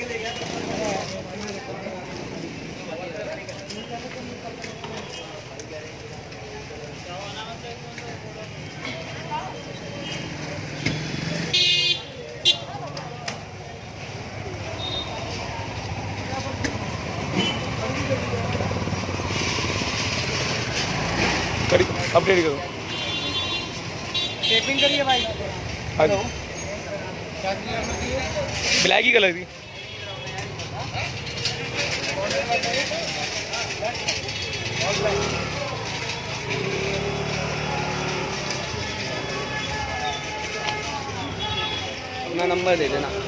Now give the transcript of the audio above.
Update करो। Tapping करिए भाई। हेलो, ब्लैक ही कलर थी। अपना नंबर दे देना।